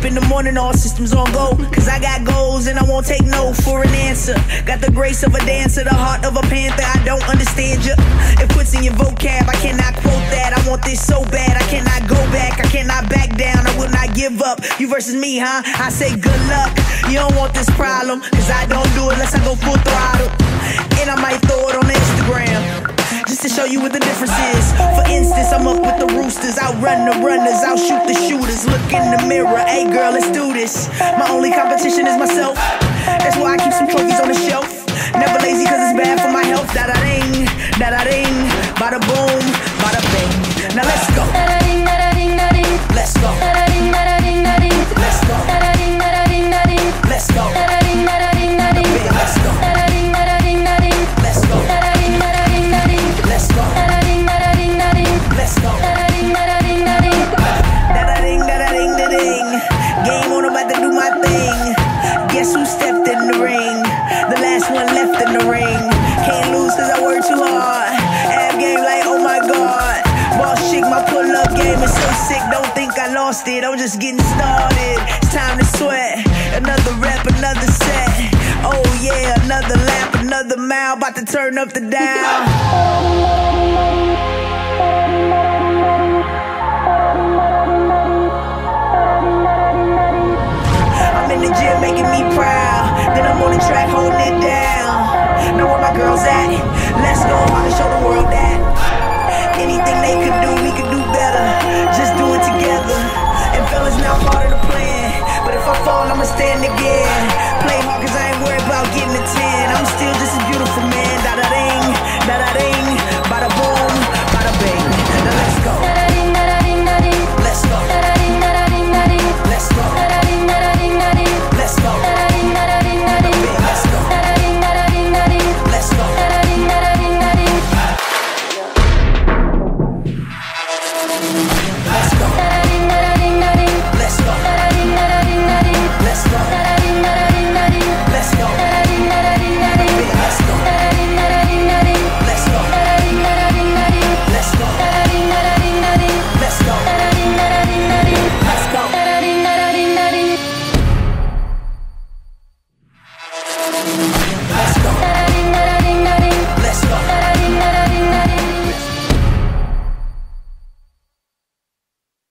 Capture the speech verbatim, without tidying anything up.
in the morning, all systems on go. Cause I got goals and I won't take no for an answer. Got the grace of a dancer, the heart of a panther. I don't understand you. It puts in your vocab, I cannot quote that. I want this so bad, I cannot go back. I cannot back down, I will not give up. You versus me, huh? I say good luck. You don't want this problem, cause I don't do it unless I go full throttle. And I might throw it on Instagram, just to show you what the difference is. For instance, I'm up with the roosters, outrun the runners, outshoot the shooters. Look in the mirror, hey girl, let's do this. My only competition is myself. That's why I keep some trophies on the shelf. Never lazy cause it's bad for my health. Da-da-ding, da-da-ding, bada boom, bada bing. Now let's go. Let's go. Let's go. Let's go. Let's go. Let's go. Let's go. Let's go. Da-da-ding, da-da-ding, da-ding. Game on, about to do my thing. Guess who stepped in the ring? The last one left in the ring. Can't lose cause I work too hard. Ab game like, oh my god. Boss chick, my pull-up game is so sick. Don't think I lost it, I'm just getting started. It's time to sweat. Another rep, another set. Oh yeah, another lap, another mile. About to turn up the dial. I'm in the gym making me proud. Then I'm on the track holding it down. Know where my girls at? Let's go, I can show the world that anything they could do, we could do better. Just do it together. And fellas, now part of the plan. But if I fall, I'ma stand again. Play hard cause I ain't worried about getting a ten. I'm still just as beautiful, man. Da-da-ding, da-da-ding, bada boom, bada bing. Now let's go. Let's go. Let's go. Let's go. Let's go. Let's go. Let's go.